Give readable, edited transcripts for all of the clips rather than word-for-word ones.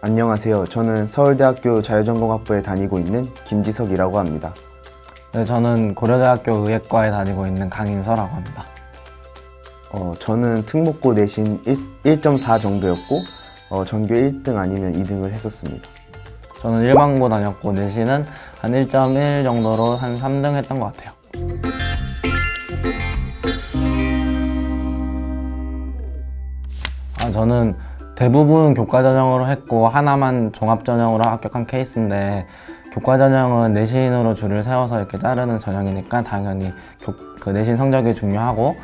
안녕하세요. 저는 서울대학교 자유전공학부에 다니고 있는 김지석이라고 합니다. 네, 저는 고려대학교 의예과에 다니고 있는 강인서라고 합니다. 저는 특목고 내신 1.4 정도였고 전교 1등 아니면 2등을 했었습니다. 저는 일반고 다녔고 내신은 한 1.1 정도로 한 3등 했던 것 같아요. 저는 대부분 교과전형으로 했고 하나만 종합전형으로 합격한 케이스인데, 교과전형은 내신으로 줄을 세워서 이렇게 자르는 전형이니까 당연히 그 내신 성적이 중요하고,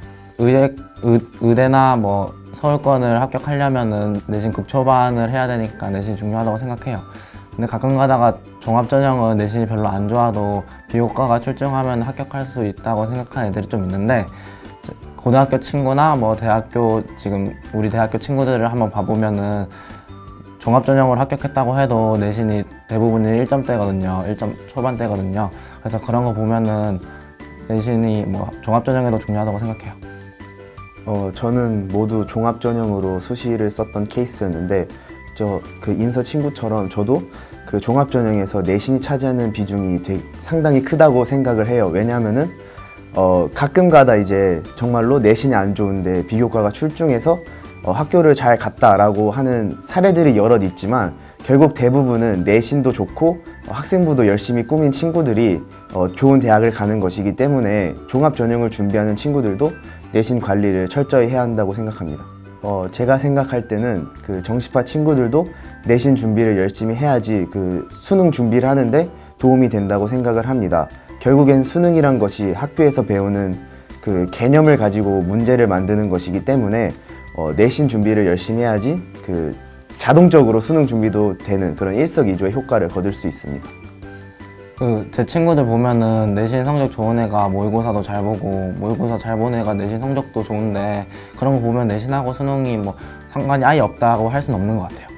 의대나 뭐 서울권을 합격하려면은 내신 극초반을 해야 되니까 내신이 중요하다고 생각해요. 근데 가끔 가다가 종합전형은 내신이 별로 안 좋아도 비교과가 출중하면 합격할 수 있다고 생각하는 애들이 좀 있는데, 고등학교 친구나 뭐 대학교, 지금 우리 대학교 친구들을 한번 봐보면은 종합전형으로 합격했다고 해도 내신이 대부분이 1점대거든요. 1점 초반대거든요. 그래서 그런 거 보면은 내신이 뭐 종합전형에도 중요하다고 생각해요. 저는 모두 종합전형으로 수시를 썼던 케이스였는데, 그 인서 친구처럼 저도 그 종합전형에서 내신이 차지하는 비중이 상당히 크다고 생각을 해요. 왜냐하면은 가끔 가다 이제 정말로 내신이 안 좋은데 비교과가 출중해서 학교를 잘 갔다라고 하는 사례들이 여럿 있지만, 결국 대부분은 내신도 좋고 학생부도 열심히 꾸민 친구들이 좋은 대학을 가는 것이기 때문에 종합전형을 준비하는 친구들도 내신 관리를 철저히 해야 한다고 생각합니다. 제가 생각할 때는 그 정시파 친구들도 내신 준비를 열심히 해야지 그 수능 준비를 하는데 도움이 된다고 생각을 합니다. 결국엔 수능이란 것이 학교에서 배우는 그 개념을 가지고 문제를 만드는 것이기 때문에 내신 준비를 열심히 해야지 그 자동적으로 수능 준비도 되는 그런 일석이조의 효과를 거둘 수 있습니다. 제 친구들 보면은 내신 성적 좋은 애가 모의고사도 잘 보고, 모의고사 잘 보는 애가 내신 성적도 좋은데, 그런 거 보면 내신하고 수능이 뭐 상관이 아예 없다고 할 수는 없는 것 같아요.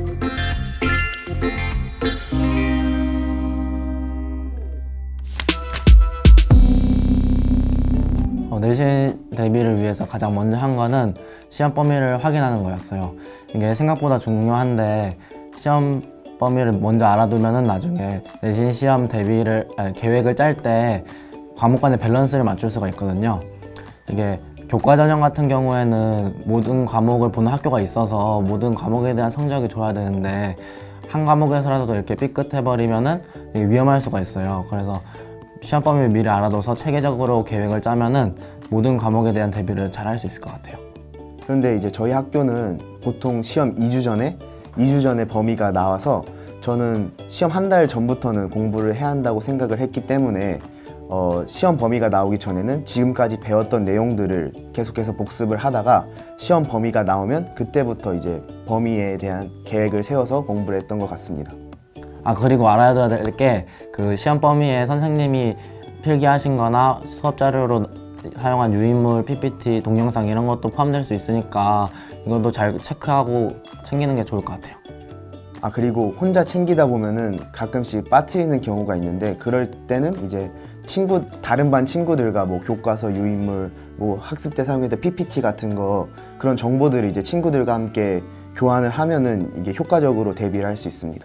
내신 대비를 위해서 가장 먼저 한 거는 시험 범위를 확인하는 거였어요. 이게 생각보다 중요한데, 시험 범위를 먼저 알아두면은 나중에 내신 시험 계획을 짤 때 과목 간의 밸런스를 맞출 수가 있거든요. 이게 교과전형 같은 경우에는 모든 과목을 보는 학교가 있어서 모든 과목에 대한 성적이 좋아야 되는데, 한 과목에서라도 이렇게 삐끗해버리면은 위험할 수가 있어요. 그래서 시험 범위를 미리 알아둬서 체계적으로 계획을 짜면은 모든 과목에 대한 대비를 잘 할 수 있을 것 같아요. 그런데 이제 저희 학교는 보통 시험 2주 전에 범위가 나와서, 저는 시험 한 달 전부터는 공부를 해야 한다고 생각을 했기 때문에 시험 범위가 나오기 전에는 지금까지 배웠던 내용들을 계속해서 복습을 하다가 시험 범위가 나오면 그때부터 이제 범위에 대한 계획을 세워서 공부를 했던 것 같습니다. 그리고 알아둬야 될 게, 그 시험 범위에 선생님이 필기하신 거나 수업 자료로 사용한 유인물, PPT, 동영상 이런 것도 포함될 수 있으니까 이것도 잘 체크하고 챙기는 게 좋을 것 같아요. 그리고 혼자 챙기다 보면은 가끔씩 빠뜨리는 경우가 있는데, 그럴 때는 이제 다른 반 친구들과 뭐 교과서, 유인물, 뭐 학습 때 사용했던 PPT 같은 거, 그런 정보들을 이제 친구들과 함께 교환을 하면은 이게 효과적으로 대비를 할 수 있습니다.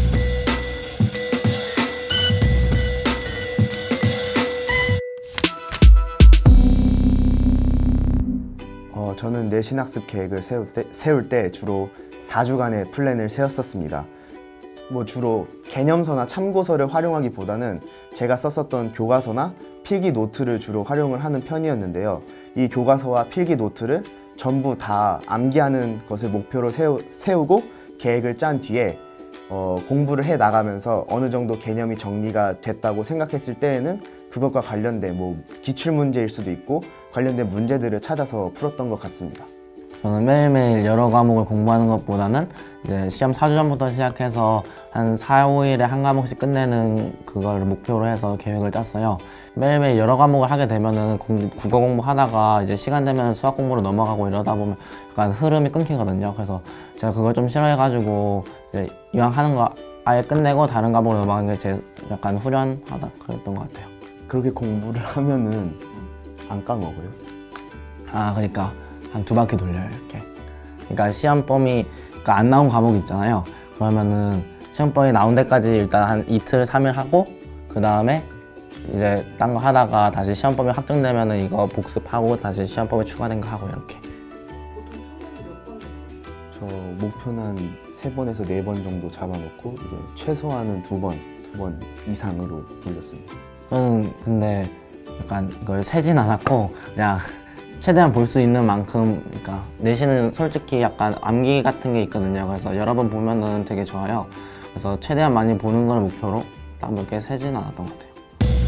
저는 내신 학습 계획을 세울 때 주로 4주간의 플랜을 세웠었습니다. 주로 개념서나 참고서를 활용하기보다는 제가 썼었던 교과서나 필기 노트를 주로 활용을 하는 편이었는데요. 이 교과서와 필기 노트를 전부 다 암기하는 것을 목표로 세우고 계획을 짠 뒤에 공부를 해 나가면서 어느 정도 개념이 정리가 됐다고 생각했을 때에는 그것과 관련된 기출문제일 수도 있고 관련된 문제들을 찾아서 풀었던 것 같습니다. 저는 매일매일 여러 과목을 공부하는 것보다는 이제 시험 4주 전부터 시작해서 한 4, 5일에 한 과목씩 끝내는 그걸 목표로 해서 계획을 짰어요. 매일매일 여러 과목을 하게 되면은 국어 공부하다가 이제 시간 되면 수학 공부로 넘어가고 이러다 보면 약간 흐름이 끊기거든요. 그래서 제가 그걸 좀 싫어해가지고 이제 이왕 하는 거 아예 끝내고 다른 과목으로 넘어가는 게 제 약간 후련하다 그랬던 것 같아요. 그렇게 공부를 하면은 안 까먹어요? 그러니까 한 2바퀴 돌려요, 이렇게. 그러니까 시험 범위, 그러니까 안 나온 과목이 있잖아요. 그러면은 시험범위 나온 데까지 일단 한 이틀, 3일 하고 그 다음에 이제 딴 거 하다가 다시 시험범위 확정되면은 이거 복습하고 다시 시험범위 추가된 거 하고 이렇게. 저 목표는 한 3번에서 4번 정도 잡아놓고 이제 최소한은 2번 이상으로 돌렸습니다. 저는 근데 약간 이걸 세진 않았고 그냥 최대한 볼 수 있는 만큼, 그러니까 내신은 솔직히 약간 암기 같은 게 있거든요. 그래서 여러 번 보면은 되게 좋아요. 그래서 최대한 많이 보는 걸 목표로 딱 몇 개 세진 않았던 것 같아요.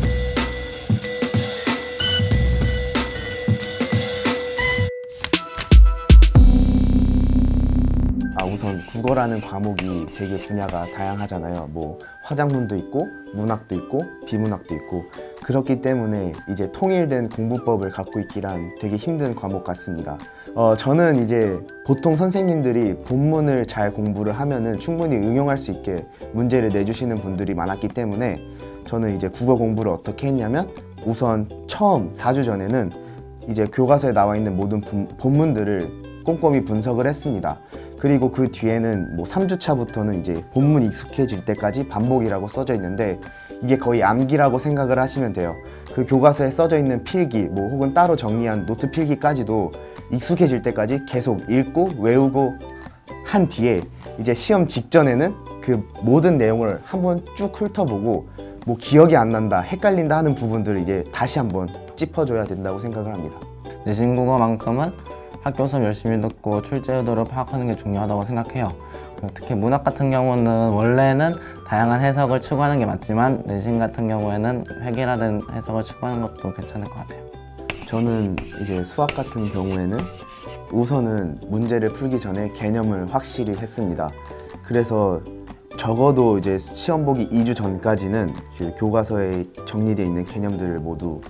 우선 국어라는 과목이 되게 분야가 다양하잖아요. 뭐 화작문도 있고 문학도 있고 비문학도 있고, 그렇기 때문에 이제 통일된 공부법을 갖고 있기란 되게 힘든 과목 같습니다. 저는 이제 보통 선생님들이 본문을 잘 공부를 하면은 충분히 응용할 수 있게 문제를 내주시는 분들이 많았기 때문에 저는 이제 국어 공부를 어떻게 했냐면, 우선 처음 4주 전에는 이제 교과서에 나와 있는 모든 본문들을 꼼꼼히 분석을 했습니다. 그리고 그 뒤에는 뭐 3주 차부터는 이제 본문 익숙해질 때까지 반복이라고 써져 있는데, 이게 거의 암기라고 생각을 하시면 돼요. 그 교과서에 써져 있는 필기, 뭐 혹은 따로 정리한 노트 필기까지도 익숙해질 때까지 계속 읽고 외우고 한 뒤에 이제 시험 직전에는 그 모든 내용을 한번 쭉 훑어보고, 뭐 기억이 안 난다, 헷갈린다 하는 부분들을 이제 다시 한번 짚어줘야 된다고 생각을 합니다. 내신 국어만큼은 학교 수업 열심히 듣고 출제 의도를 파악하는 게 중요하다고 생각해요. 특히 문학 같은 경우는 원래는 다양한 해석을 추구하는 게 맞지만 내신 같은 경우에는 획일화된 해석을 추구하는 것도 괜찮을 것 같아요. 저는 이제 수학 같은 경우에는 우선은 문제를 풀기 전에 개념을 확실히 했습니다. 그래서 적어도 이제 시험 보기 2주 전까지는 그 교과서에 정리되어 있는 개념들을 모두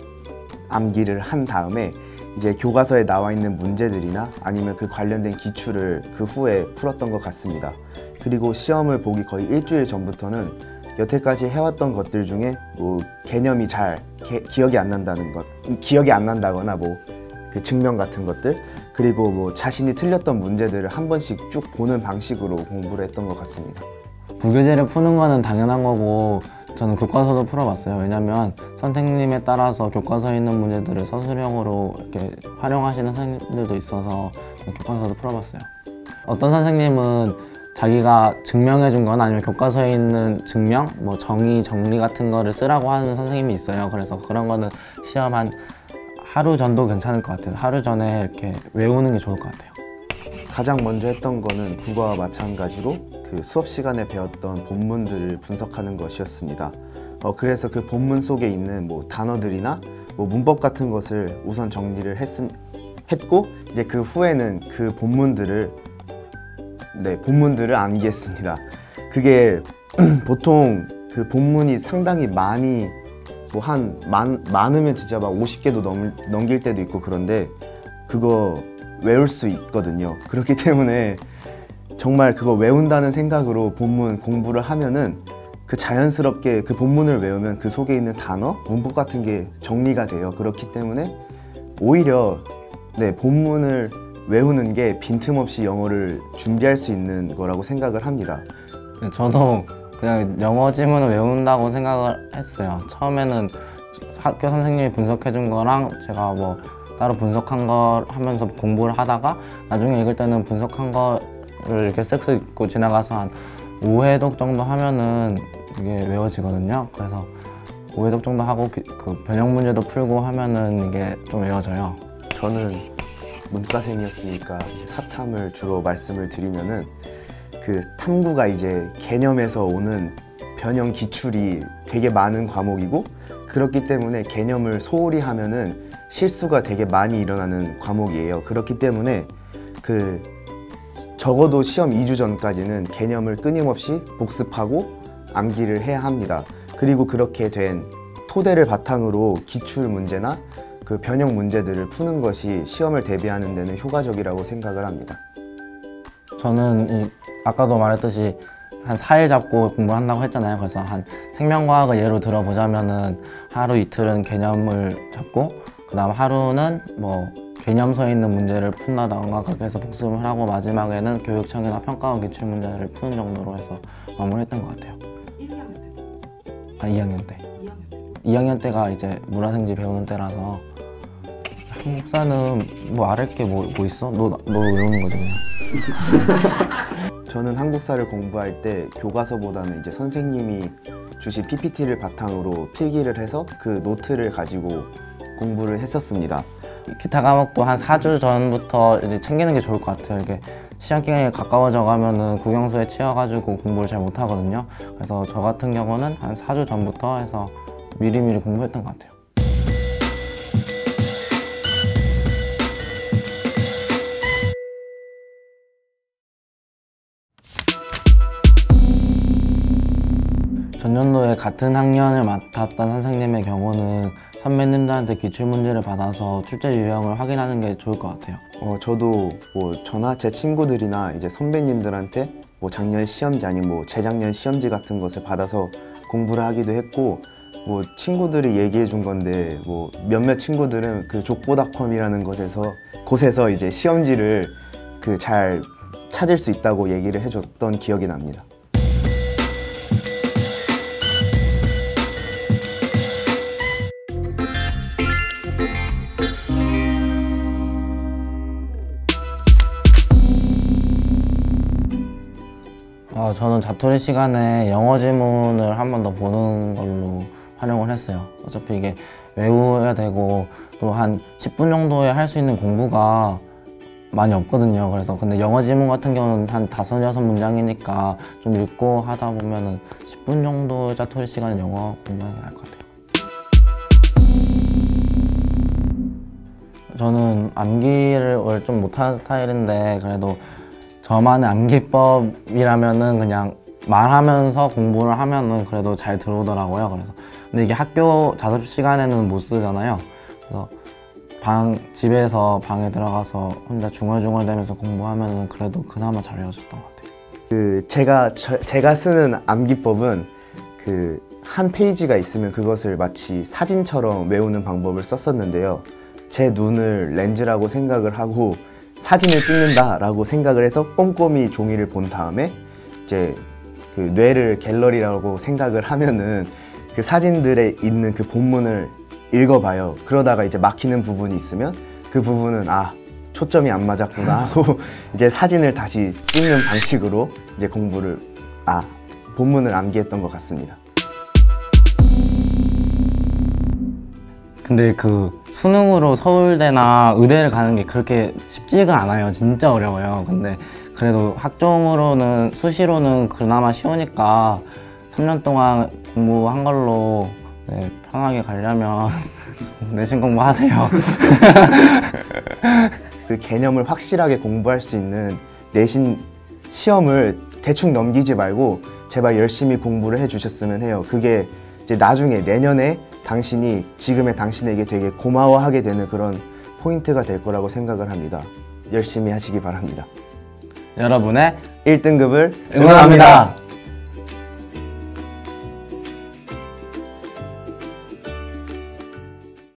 암기를 한 다음에 이제 교과서에 나와 있는 문제들이나 아니면 그 관련된 기출을 그 후에 풀었던 것 같습니다. 그리고 시험을 보기 거의 일주일 전부터는 여태까지 해왔던 것들 중에 뭐 개념이 잘 기억이 안 난다는 것, 기억이 안 난다거나 뭐 그 증명 같은 것들, 그리고 뭐 자신이 틀렸던 문제들을 한 번씩 쭉 보는 방식으로 공부를 했던 것 같습니다. 부교재를 푸는 거는 당연한 거고 저는 교과서도 풀어봤어요. 왜냐면 선생님에 따라서 교과서에 있는 문제들을 서술형으로 이렇게 활용하시는 선생님들도 있어서 교과서도 풀어봤어요. 어떤 선생님은 자기가 증명해 준 거나 아니면 교과서에 있는 증명, 뭐 정의, 정리 같은 거를 쓰라고 하는 선생님이 있어요. 그래서 그런 거는 시험 한 하루 전도 괜찮을 것 같아요. 하루 전에 이렇게 외우는 게 좋을 것 같아요. 가장 먼저 했던 거는 국어와 마찬가지로 그 수업 시간에 배웠던 본문들을 분석하는 것이었습니다. 그래서 그 본문 속에 있는 뭐 단어들이나 뭐 문법 같은 것을 우선 정리를 했고, 이제 그 후에는 그 본문들을 암기했습니다. 그게 보통 그 본문이 상당히 많이 뭐 많으면 진짜 막 50개도 넘길 때도 있고, 그런데 그거 외울 수 있거든요. 그렇기 때문에 정말 그거 외운다는 생각으로 본문 공부를 하면은 그 자연스럽게 그 본문을 외우면 그 속에 있는 단어, 문법 같은 게 정리가 돼요. 그렇기 때문에 오히려 본문을 외우는 게 빈틈없이 영어를 준비할 수 있는 거라고 생각을 합니다. 저도 그냥 영어 지문을 외운다고 생각을 했어요. 처음에는 학교 선생님이 분석해 준 거랑 제가 뭐 따로 분석한 걸 하면서 공부를 하다가 나중에 읽을 때는 분석한 거를 이렇게 쓱쓱 읽고 지나가서 한 5회독 정도 하면은 이게 외워지거든요. 그래서 5회독 정도 하고 그 변형 문제도 풀고 하면은 이게 좀 외워져요. 저는 문과생이었으니까 사탐을 주로 말씀을 드리면은 그 탐구가 이제 개념에서 오는 변형 기출이 되게 많은 과목이고, 그렇기 때문에 개념을 소홀히 하면은 실수가 되게 많이 일어나는 과목이에요. 그렇기 때문에 그 적어도 시험 2주 전까지는 개념을 끊임없이 복습하고 암기를 해야 합니다. 그리고 그렇게 된 토대를 바탕으로 기출 문제나 그 변형 문제들을 푸는 것이 시험을 대비하는 데는 효과적이라고 생각을 합니다. 저는 아까도 말했듯이 한 4일 잡고 공부를 한다고 했잖아요. 그래서 한 생명과학을 예로 들어보자면은 하루 이틀은 개념을 잡고 그 다음 하루는 뭐 개념서에 있는 문제를 푼다던가 그렇게 해서 복습을 하고 마지막에는 교육청이나 평가원 기출문제를 푸는 정도로 해서 마무리했던 것 같아요. 1학년 때? 2학년 때. 2학년 때? 2학년 때가 이제 문화생지 배우는 때라서 한국사는 뭐 알을 게 뭐 있어? 너 외우는 거지 그냥. 저는 한국사를 공부할 때 교과서보다는 이제 선생님이 주신 PPT를 바탕으로 필기를 해서 그 노트를 가지고 공부를 했었습니다. 기타 과목도 한 4주 전부터 이제 챙기는 게 좋을 것 같아요. 이게 시험 기간이 가까워져 가면은 국영수에 치여가지고 공부를 잘 못하거든요. 그래서 저 같은 경우는 한 4주 전부터 해서 미리미리 공부했던 것 같아요. 전년도에 같은 학년을 맡았던 선생님의 경우는 선배님들한테 기출문제를 받아서 출제 유형을 확인하는 게 좋을 것 같아요. 저도 뭐 저나 제 친구들이나 이제 선배님들한테 뭐 작년 시험지 아니면 뭐 재작년 시험지 같은 것을 받아서 공부를 하기도 했고, 뭐 친구들이 얘기해 준 건데 뭐 몇몇 친구들은 그 족보닷컴이라는 곳에서 이제 시험지를 그 잘 찾을 수 있다고 얘기를 해줬던 기억이 납니다. 저는 자투리 시간에 영어 지문을 한 번 더 보는 걸로 활용을 했어요. 어차피 이게 외워야 되고 또 한 10분 정도에 할 수 있는 공부가 많이 없거든요. 그래서 근데 영어 지문 같은 경우는 한 5, 6문장이니까 좀 읽고 하다 보면은 10분 정도 자투리 시간에 영어 공부하는 게 나을 것 같아요. 저는 암기를 원래 좀 못하는 스타일인데 그래도 저만의 암기법이라면은 그냥 말하면서 공부를 하면은 그래도 잘 들어오더라고요. 그래서 근데 이게 학교 자습 시간에는 못 쓰잖아요. 그래서 집에서 방에 들어가서 혼자 중얼중얼대면서 공부하면은 그래도 그나마 잘 외워졌던 것 같아요. 제가 쓰는 암기법은 한 페이지가 있으면 그것을 마치 사진처럼 외우는 방법을 썼었는데요. 제 눈을 렌즈라고 생각을 하고 사진을 찍는다라고 생각을 해서 꼼꼼히 종이를 본 다음에 이제 그 뇌를 갤러리라고 생각을 하면은 그 사진들에 있는 그 본문을 읽어봐요. 그러다가 이제 막히는 부분이 있으면 그 부분은 초점이 안 맞았구나 하고 이제 사진을 다시 찍는 방식으로 이제 본문을 암기했던 것 같습니다. 근데 그 수능으로 서울대나 의대를 가는 게 그렇게 쉽지가 않아요. 진짜 어려워요. 근데 그래도 학종으로는 수시로는 그나마 쉬우니까 3년 동안 공부한 걸로 편하게 가려면 내신 공부하세요. 그 개념을 확실하게 공부할 수 있는 내신 시험을 대충 넘기지 말고 제발 열심히 공부를 해주셨으면 해요. 그게 이제 나중에 내년에 당신이 지금의 당신에게 되게 고마워하게 되는 그런 포인트가 될 거라고 생각을 합니다. 열심히 하시기 바랍니다. 여러분의 1등급을 응원합니다.